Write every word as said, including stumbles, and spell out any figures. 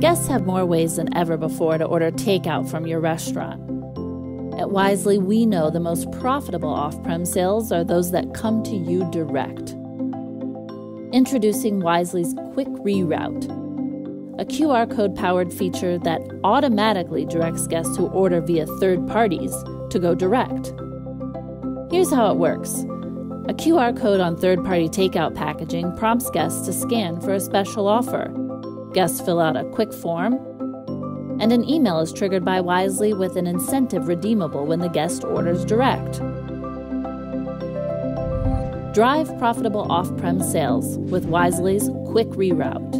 Guests have more ways than ever before to order takeout from your restaurant. At Wisely, we know the most profitable off-prem sales are those that come to you direct. Introducing Wisely's Quick Reroute, a Q R code-powered feature that automatically directs guests who order via third parties to go direct. Here's how it works. A Q R code on third-party takeout packaging prompts guests to scan for a special offer. Guests fill out a quick form, and an email is triggered by Wisely with an incentive redeemable when the guest orders direct. Drive profitable off-prem sales with Wisely's Quick Reroute.